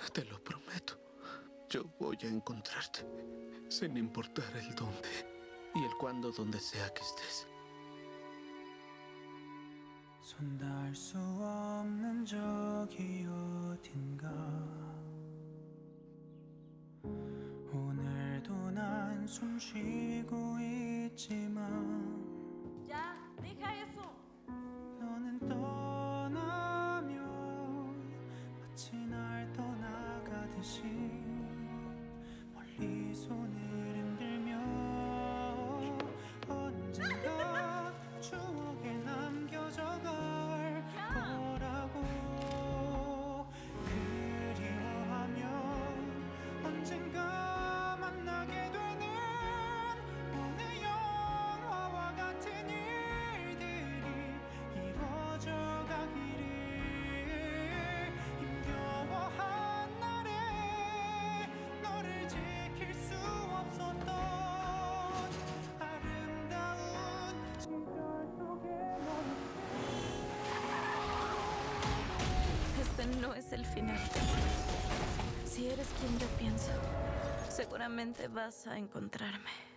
Te lo prometo. Yo voy a encontrarte, sin importar el dónde y el cuándo, donde sea que estés. 손 닿을 수 없는 저기 어딘가 오늘도 난 숨 쉬고 있지만 Ya, deja eso. 너는 떠나면 마치 날 떠나가듯이 멀리 손을 흔들며 언젠가 추억에 남겨져 갈 거라고 그리워하면 언젠가 만나게 되는 오늘 영화와 같은 일들이 이루어져 가기를 힘겨워한 날에 너를 지킬 수 없었던 아름다운 시절 속에 Este no es el final. Si eres quien yo pienso, seguramente vas a encontrarme.